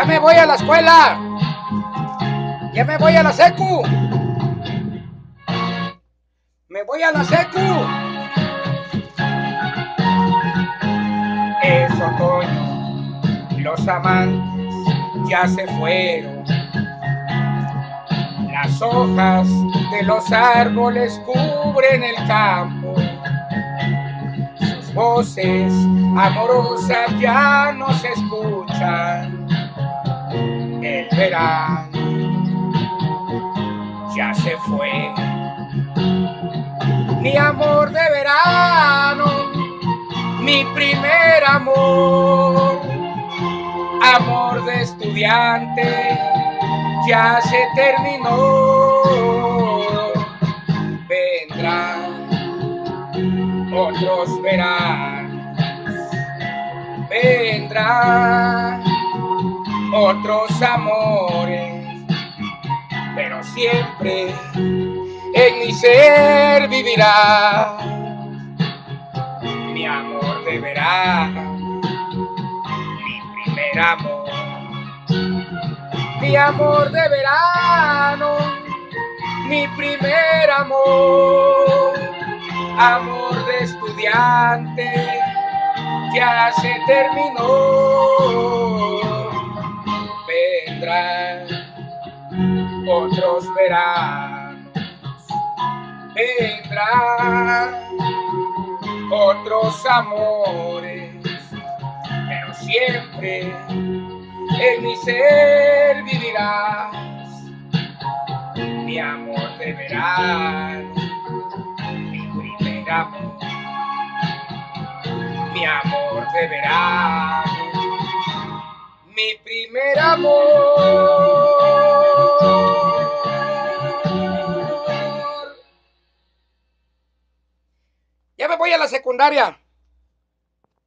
Ya me voy a la escuela. Ya me voy a la secu. Me voy a la secu. Es otoño. Los amantes ya se fueron. Las hojas de los árboles cubren el campo. Sus voces amorosas ya no se escuchan. El verano ya se fue. Mi amor de verano, mi primer amor, amor de estudiante, ya se terminó. Vendrán otros veranos, vendrán otros amores, pero siempre en mi ser vivirá mi amor de verano, mi primer amor. Mi amor de verano, mi primer amor, amor de estudiante, ya se terminó. Vendrán otros veranos, vendrán otros amores, pero siempre en mi ser vivirás mi amor de verano, mi primer amor, mi amor de verano, mi primer amor. Ya me voy a la secundaria.